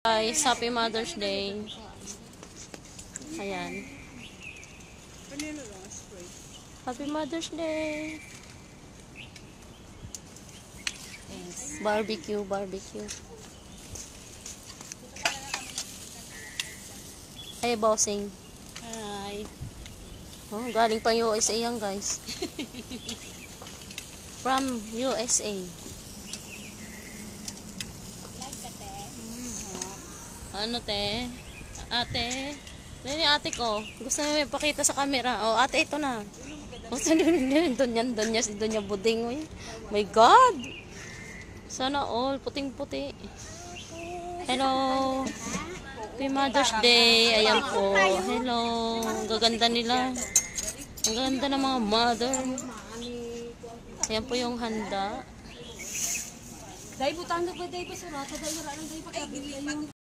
Guys, happy Mother's Day. Ayan. Happy Mother's Day. Thanks. Barbecue. Hey, bossing. Hi. Oh, galing pa USA yan, guys. From USA. Ano, te? Ate? Ano yung ate ko? Gusto niya ipakita sa camera. Oh, ate, ito na. Gusto niya, doon niya buding. Uy. My God! Sana all, puting-puti. Hello! Happy Mother's Day. Ayan po. Hello. Ang gaganda nila. Ang ganda ng mga mother. Ayan po yung handa. Dahil butang na ba dahil pa sa rata dahil wala lang dahil pagkabili yung